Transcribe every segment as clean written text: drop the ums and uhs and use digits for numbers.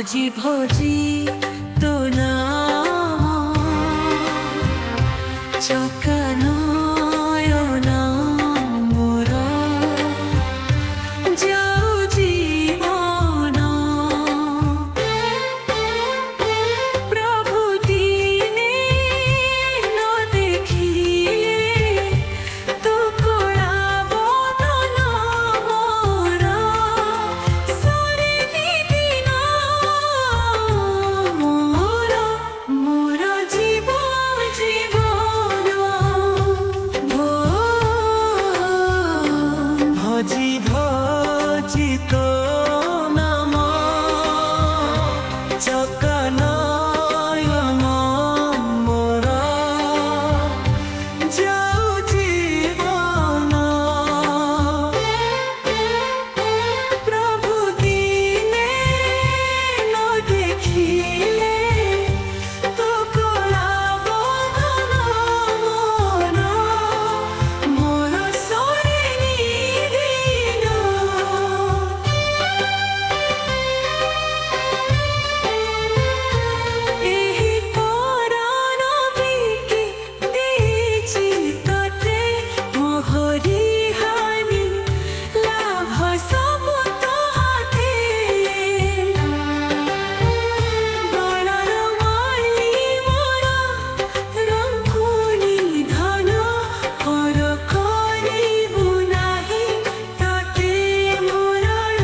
भजी भजी तो नाम चकानयना मोर जाऊ जीवन प्रभु दिने न देखिले तो कला बदन मोर सरेनी दिन मोर मोर जीवन जीवन भजी भजी तो नाम चकानयना मोर जाऊ जीवन प्रभु दिने न देखिले तो कला बदन मोर मोर सरेनी दिन एही परान बिकी देछि तते मोहरी हानि लाभ सब तोहाते गलार माली मोर रंकुनी धन कर करिबु नाही तते मोरण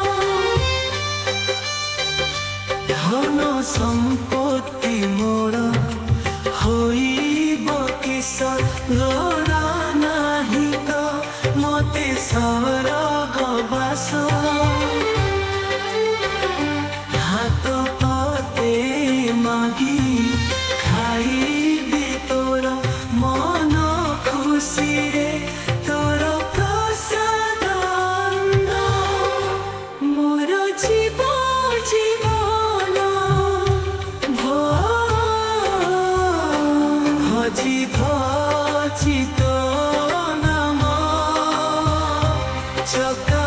धन सम्पत्ति मोर होइब किस लोरा नाही तो मते स्वर्ग बास हाथ पाते मागी खाइबी तोर मन खुशी रे तोर प्रसाद अन्न मोर जीव जीवन भजी भजी तो नाम चका